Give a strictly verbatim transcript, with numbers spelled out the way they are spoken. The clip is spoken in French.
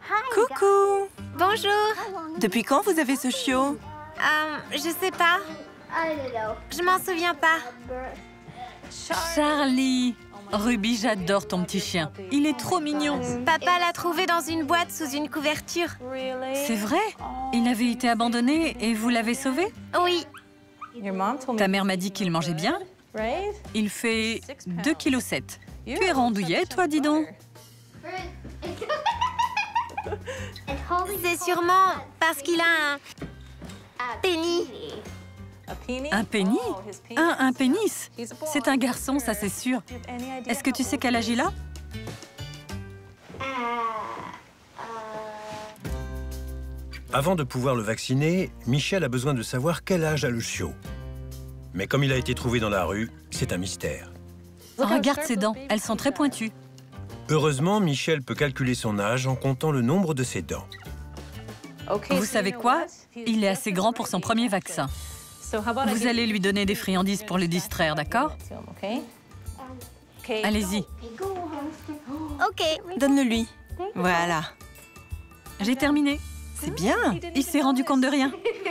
Coucou! Bonjour. Depuis quand vous avez ce chiot? Euh, je sais pas. Je m'en souviens pas. Charlie! Ruby, j'adore ton petit chien. Il est trop mignon. Papa l'a trouvé dans une boîte sous une couverture. C'est vrai? Il avait été abandonné et vous l'avez sauvé? Oui. Ta mère m'a dit qu'il mangeait bien. Il fait deux virgule sept kilos. Tu es randouillet, toi, dis donc. C'est sûrement parce qu'il a un pénis. Un pénis? Un, un pénis? C'est un garçon, ça c'est sûr. Est-ce que tu sais quel âge il a? Avant de pouvoir le vacciner, Michel a besoin de savoir quel âge a le chiot. Mais comme il a été trouvé dans la rue, c'est un mystère. Regarde ses dents, elles sont très pointues. Heureusement, Michel peut calculer son âge en comptant le nombre de ses dents. Vous savez quoi? Il est assez grand pour son premier vaccin. Vous allez lui donner des friandises pour le distraire, d'accord? Allez-y. Ok. Donne-le lui. Voilà. J'ai terminé. C'est bien. Il s'est rendu compte de rien.